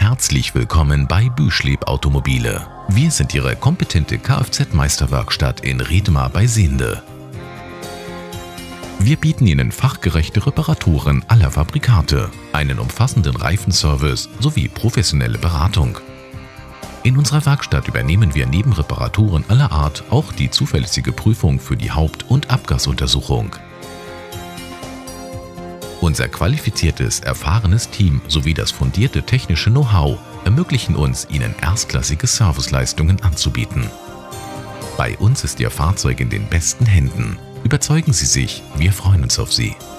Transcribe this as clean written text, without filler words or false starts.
Herzlich willkommen bei Büschleb Automobile. Wir sind Ihre kompetente Kfz-Meisterwerkstatt in Redmar bei Sehnde. Wir bieten Ihnen fachgerechte Reparaturen aller Fabrikate, einen umfassenden Reifenservice sowie professionelle Beratung. In unserer Werkstatt übernehmen wir neben Reparaturen aller Art auch die zuverlässige Prüfung für die Haupt- und Abgasuntersuchung. Unser qualifiziertes, erfahrenes Team sowie das fundierte technische Know-how ermöglichen uns, Ihnen erstklassige Serviceleistungen anzubieten. Bei uns ist Ihr Fahrzeug in den besten Händen. Überzeugen Sie sich, wir freuen uns auf Sie.